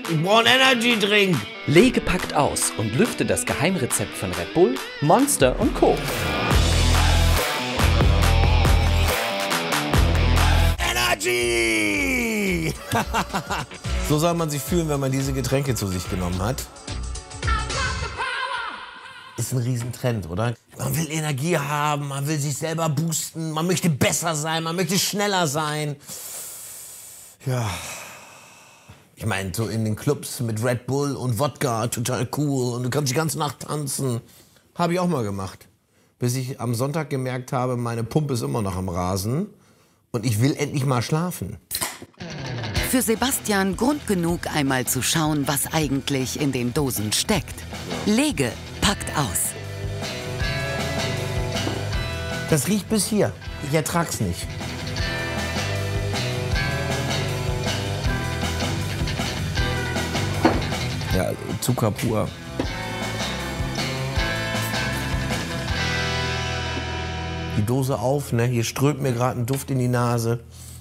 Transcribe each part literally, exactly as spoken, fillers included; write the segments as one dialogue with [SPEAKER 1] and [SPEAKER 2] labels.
[SPEAKER 1] Ich brauche einen Energy-Drink.
[SPEAKER 2] Lege packt aus und lüftet das Geheimrezept von Red Bull, Monster und Co.
[SPEAKER 1] Energy! So soll man sich fühlen, wenn man diese Getränke zu sich genommen hat. Ist ein Riesentrend, oder? Man will Energie haben, man will sich selber boosten, man möchte besser sein, man möchte schneller sein. Ja. Ich meine, so in den Clubs mit Red Bull und Wodka, total cool. Und du kannst die ganze Nacht tanzen. Habe ich auch mal gemacht. Bis ich am Sonntag gemerkt habe, meine Pumpe ist immer noch am Rasen. Und ich will endlich mal schlafen.
[SPEAKER 3] Für Sebastian Grund genug, einmal zu schauen, was eigentlich in den Dosen steckt. Lege packt aus.
[SPEAKER 1] Das riecht bis hier. Ich ertrag's nicht. Ja, Zucker pur. Die Dose auf, ne? Hier strömt mir gerade ein Duft in die Nase.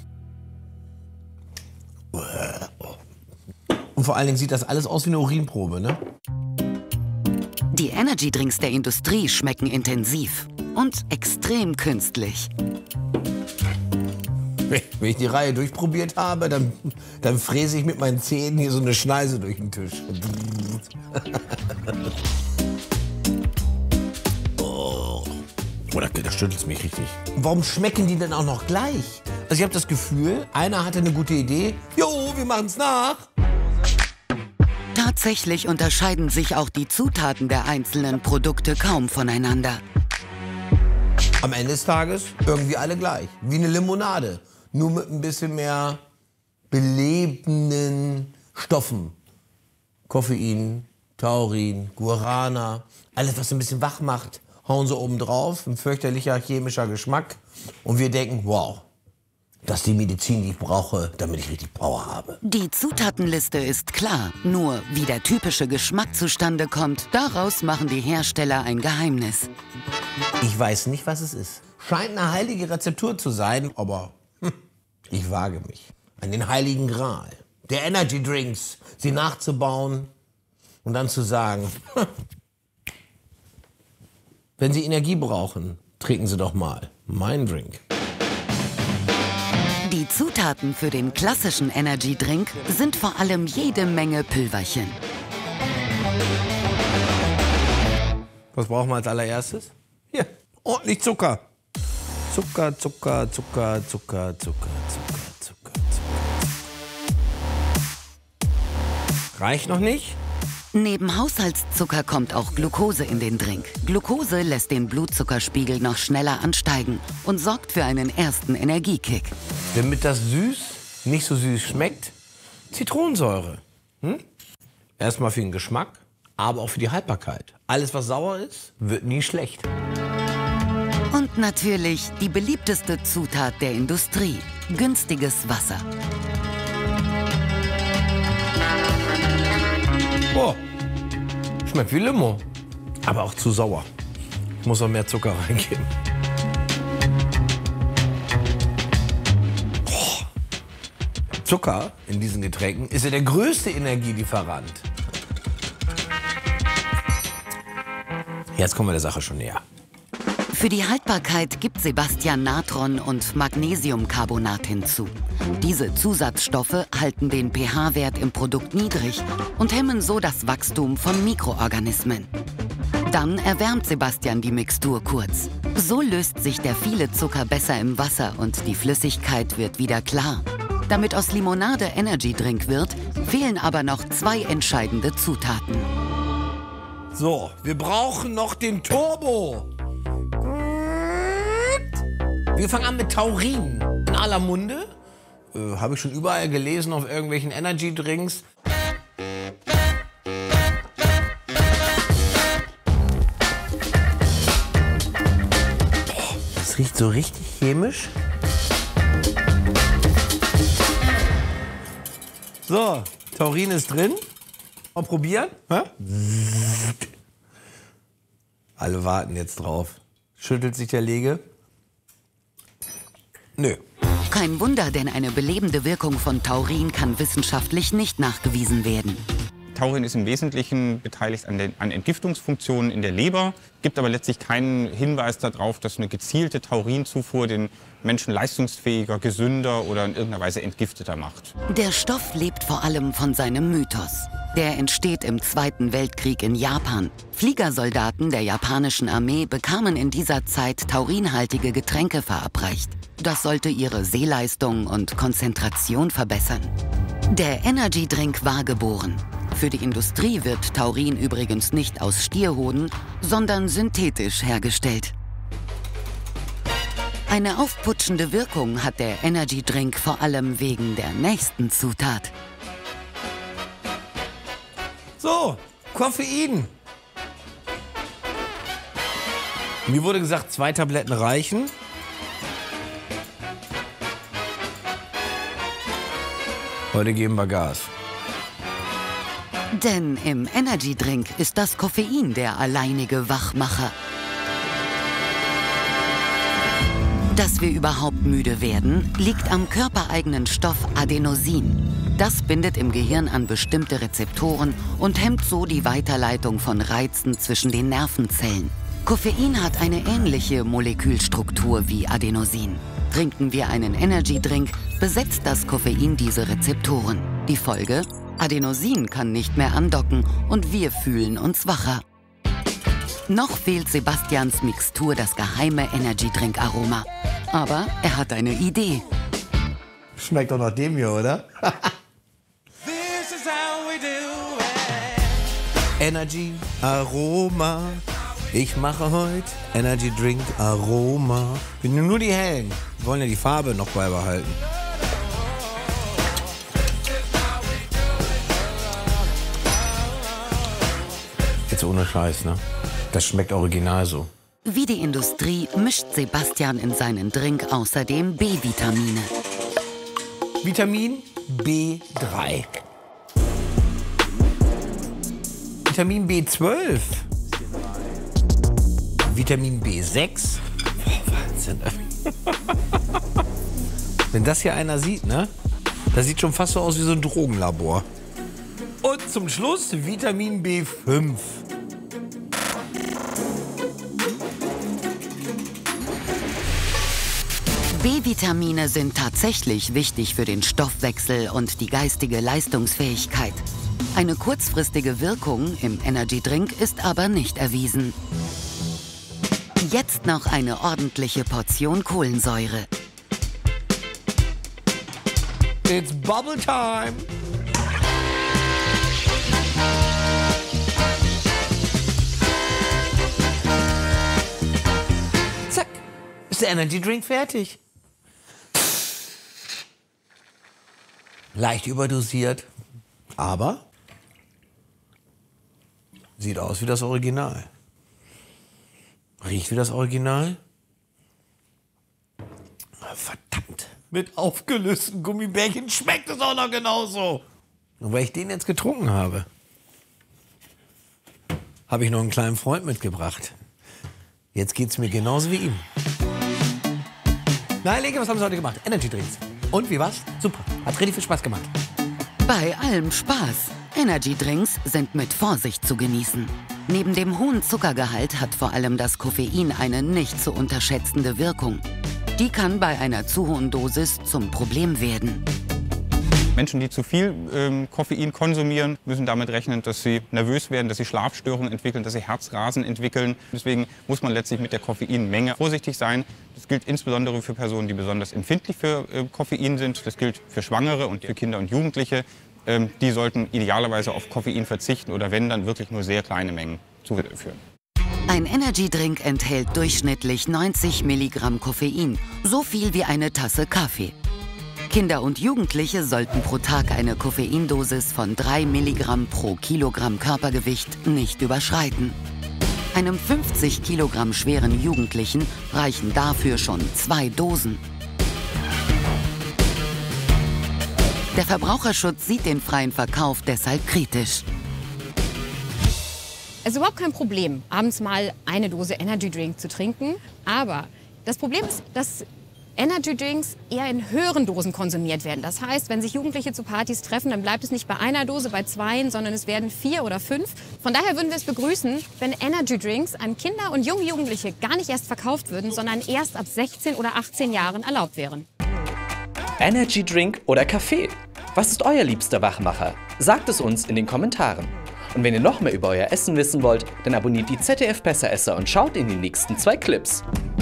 [SPEAKER 1] Und vor allen Dingen sieht das alles aus wie eine Urinprobe, ne?
[SPEAKER 3] Die Energy-Drinks der Industrie schmecken intensiv und extrem künstlich.
[SPEAKER 1] Wenn ich die Reihe durchprobiert habe, dann, dann fräse ich mit meinen Zähnen hier so eine Schneise durch den Tisch. Oh, oh da, da schüttelt es mich richtig. Warum schmecken die denn auch noch gleich? Also ich habe das Gefühl, einer hatte eine gute Idee. Jo, wir machen's nach.
[SPEAKER 3] Tatsächlich unterscheiden sich auch die Zutaten der einzelnen Produkte kaum voneinander.
[SPEAKER 1] Am Ende des Tages irgendwie alle gleich. Wie eine Limonade. Nur mit ein bisschen mehr belebenden Stoffen. Koffein, Taurin, Guarana. Alles, was ein bisschen wach macht, hauen sie oben drauf. Ein fürchterlicher chemischer Geschmack. Und wir denken, wow, das ist die Medizin, die ich brauche, damit ich richtig Power habe.
[SPEAKER 3] Die Zutatenliste ist klar. Nur wie der typische Geschmack zustande kommt, daraus machen die Hersteller ein Geheimnis.
[SPEAKER 1] Ich weiß nicht, was es ist. Scheint eine heilige Rezeptur zu sein, aber hm, ich wage mich an den heiligen Gral der Energy Drinks, sie nachzubauen und dann zu sagen, hm, wenn Sie Energie brauchen, trinken Sie doch mal meinen Drink.
[SPEAKER 3] Die Zutaten für den klassischen Energy-Drink sind vor allem jede Menge Pülverchen.
[SPEAKER 1] Was brauchen wir als allererstes? Hier, ordentlich Zucker. Zucker, Zucker, Zucker, Zucker, Zucker, Zucker, Zucker, Zucker. Reicht noch nicht?
[SPEAKER 3] Neben Haushaltszucker kommt auch Glucose in den Drink. Glucose lässt den Blutzuckerspiegel noch schneller ansteigen und sorgt für einen ersten Energiekick.
[SPEAKER 1] Damit das süß nicht so süß schmeckt, Zitronensäure. Hm? Erstmal für den Geschmack, aber auch für die Haltbarkeit. Alles, was sauer ist, wird nie schlecht.
[SPEAKER 3] Und natürlich die beliebteste Zutat der Industrie, günstiges Wasser.
[SPEAKER 1] Oh, schmeckt wie Limo, aber auch zu sauer. Ich muss noch mehr Zucker reingeben. Oh. Zucker in diesen Getränken ist ja der größte Energielieferant. Jetzt kommen wir der Sache schon näher.
[SPEAKER 3] Für die Haltbarkeit gibt Sebastian Natron und Magnesiumcarbonat hinzu. Diese Zusatzstoffe halten den pH-Wert im Produkt niedrig und hemmen so das Wachstum von Mikroorganismen. Dann erwärmt Sebastian die Mixtur kurz. So löst sich der viele Zucker besser im Wasser und die Flüssigkeit wird wieder klar. Damit aus Limonade Energy-Drink wird, fehlen aber noch zwei entscheidende Zutaten.
[SPEAKER 1] So, wir brauchen noch den Turbo. Wir fangen an mit Taurin. In aller Munde. Äh, Habe ich schon überall gelesen auf irgendwelchen Energy-Drinks. Oh, das riecht so richtig chemisch. So, Taurin ist drin. Mal probieren. Hä? Alle warten jetzt drauf. Schüttelt sich der Lege. Nö.
[SPEAKER 3] Kein Wunder, denn eine belebende Wirkung von Taurin kann wissenschaftlich nicht nachgewiesen werden.
[SPEAKER 4] Taurin ist im Wesentlichen beteiligt an, den, an Entgiftungsfunktionen in der Leber, gibt aber letztlich keinen Hinweis darauf, dass eine gezielte Taurinzufuhr den Menschen leistungsfähiger, gesünder oder in irgendeiner Weise entgifteter macht.
[SPEAKER 3] Der Stoff lebt vor allem von seinem Mythos. Der entsteht im Zweiten Weltkrieg in Japan. Fliegersoldaten der japanischen Armee bekamen in dieser Zeit taurinhaltige Getränke verabreicht. Das sollte ihre Sehleistung und Konzentration verbessern. Der Energy Drink war geboren. Für die Industrie wird Taurin übrigens nicht aus Stierhoden, sondern synthetisch hergestellt. Eine aufputschende Wirkung hat der Energy Drink vor allem wegen der nächsten Zutat.
[SPEAKER 1] So, Koffein. Mir wurde gesagt, zwei Tabletten reichen. Heute geben wir Gas.
[SPEAKER 3] Denn im Energy Drink ist das Koffein der alleinige Wachmacher. Dass wir überhaupt müde werden, liegt am körpereigenen Stoff Adenosin. Das bindet im Gehirn an bestimmte Rezeptoren und hemmt so die Weiterleitung von Reizen zwischen den Nervenzellen. Koffein hat eine ähnliche Molekülstruktur wie Adenosin. Trinken wir einen Energy Drink, besetzt das Koffein diese Rezeptoren. Die Folge? Adenosin kann nicht mehr andocken und wir fühlen uns wacher. Noch fehlt Sebastians Mixtur das geheime Energy Drink Aroma. Aber er hat eine Idee.
[SPEAKER 1] Schmeckt doch nach dem hier, oder? Energy Aroma. Ich mache heute Energy Drink Aroma. Wir nehmen nur die hellen. Wir wollen ja die Farbe noch beibehalten. Jetzt ohne Scheiß, ne? Das schmeckt original so.
[SPEAKER 3] Wie die Industrie mischt Sebastian in seinen Drink außerdem B-Vitamine.
[SPEAKER 1] Vitamin B drei. Vitamin B zwölf. Vitamin B sechs. Boah, Wahnsinn. Wenn das hier einer sieht, ne? Das sieht schon fast so aus wie so ein Drogenlabor. Und zum Schluss Vitamin B fünf.
[SPEAKER 3] B-Vitamine sind tatsächlich wichtig für den Stoffwechsel und die geistige Leistungsfähigkeit. Eine kurzfristige Wirkung im Energy Drink ist aber nicht erwiesen. Jetzt noch eine ordentliche Portion Kohlensäure.
[SPEAKER 1] It's bubble time. Zack, ist der Energy Drink fertig. Leicht überdosiert, aber sieht aus wie das Original. Riecht wie das Original. Verdammt. Mit aufgelösten Gummibärchen schmeckt es auch noch genauso. Und weil ich den jetzt getrunken habe, habe ich noch einen kleinen Freund mitgebracht. Jetzt geht's mir genauso wie ihm. Na, Lege, was haben Sie heute gemacht? Energy Drinks. Und wie war's? Super. Hat richtig viel Spaß gemacht.
[SPEAKER 3] Bei allem Spaß. Energy Drinks sind mit Vorsicht zu genießen. Neben dem hohen Zuckergehalt hat vor allem das Koffein eine nicht zu unterschätzende Wirkung. Die kann bei einer zu hohen Dosis zum Problem werden.
[SPEAKER 4] Menschen, die zu viel ähm, Koffein konsumieren, müssen damit rechnen, dass sie nervös werden, dass sie Schlafstörungen entwickeln, dass sie Herzrasen entwickeln. Deswegen muss man letztlich mit der Koffeinmenge vorsichtig sein. Das gilt insbesondere für Personen, die besonders empfindlich für äh, Koffein sind. Das gilt für Schwangere und für Kinder und Jugendliche. Ähm, die sollten idealerweise auf Koffein verzichten oder wenn, dann wirklich nur sehr kleine Mengen zuführen.
[SPEAKER 3] Ein Energy Drink enthält durchschnittlich neunzig Milligramm Koffein, so viel wie eine Tasse Kaffee. Kinder und Jugendliche sollten pro Tag eine Koffeindosis von drei Milligramm pro Kilogramm Körpergewicht nicht überschreiten. Einem fünfzig Kilogramm schweren Jugendlichen reichen dafür schon zwei Dosen. Der Verbraucherschutz sieht den freien Verkauf deshalb kritisch.
[SPEAKER 5] Es ist überhaupt kein Problem, abends mal eine Dose Energy Drink zu trinken. Aber das Problem ist, dass Energy Drinks eher in höheren Dosen konsumiert werden. Das heißt, wenn sich Jugendliche zu Partys treffen, dann bleibt es nicht bei einer Dose, bei zweien, sondern es werden vier oder fünf. Von daher würden wir es begrüßen, wenn Energy Drinks an Kinder und junge Jugendliche gar nicht erst verkauft würden, sondern erst ab sechzehn oder achtzehn Jahren erlaubt wären.
[SPEAKER 2] Energy Drink oder Kaffee? Was ist euer liebster Wachmacher? Sagt es uns in den Kommentaren. Und wenn ihr noch mehr über euer Essen wissen wollt, dann abonniert die Z D F Besseresser und schaut in die nächsten zwei Clips.